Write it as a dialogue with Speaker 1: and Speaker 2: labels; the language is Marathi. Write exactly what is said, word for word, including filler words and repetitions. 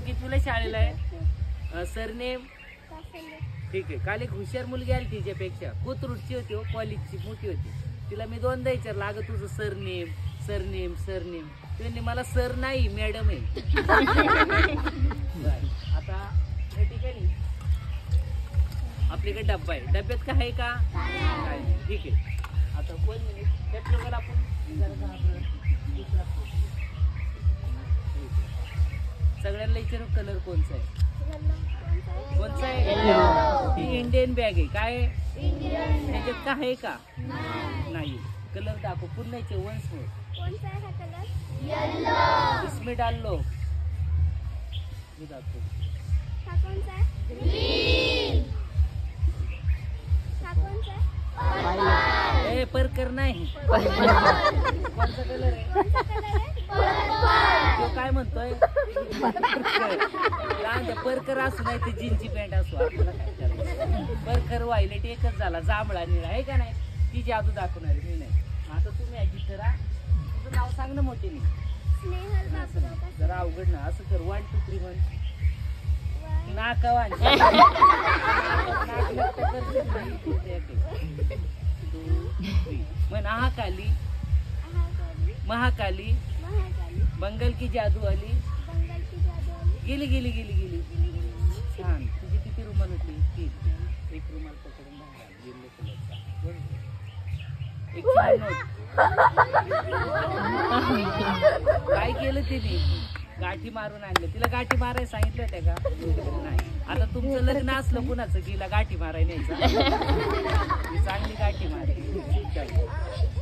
Speaker 1: कितवीला शाळेला आहे? सरनेम ठीक आहे. काल एक हुशार मुलगी आली तिच्यापेक्षा कोथरूडची होती हो, कॉलेजची मोठी होती. तिला मी दोनदा विचारलं अगं तुझं सरनेम सरनेम सरनेम. त्यांनी मला सर नाही मॅडम आहे. आता या ठिकाणी आपल्याकडे डब्बा आहे. डब्यात काय आहे का? काय नाही. ठीक आहे. आता दोन मिनिट त्यात लोकांना आपण दुसरा सगळ्यांना विचारू कलर कोणचा आहे? कोणचा आहे? ही इंडियन बॅग आहे. काय त्याच्यात काय आहे का? नाही. कलर दाखव पुन्हा वन्स मोर. इसमें डाल लो. हे दाखव. ए परकर नाही. कोणता कलर आहे? तो काय म्हणतोय? परकर असू नाही ते जीनची पॅन्ट असू आपल्याला काय करायचं. परकर वायलेट एकच झाला. जांभळा निळा आहे का नाही? ती जादू दाखवणार मी नाही. आता तुम्ही ऍडजस्ट करा. तुझं नाव सांग ना मोठे. जरा अवघड ना. असं कर. One two three one. नाकावान महाकाली महाकाली बंगाल की जादू आली. गेली गेली गेली गेली. छान. तुझी किती रुमाल होती? तीन. एक रुमाल पकडून येल्लो कलरचा. एक काय केलं तिने? गाठी मारून आणलं. तिला गाठी मारायला सांगितलं होत्या का? नाही. आता तुमचं लग्न असलं कुणाचं की गाठी मारायला न्यायचं. चांगली गाठी मारायची.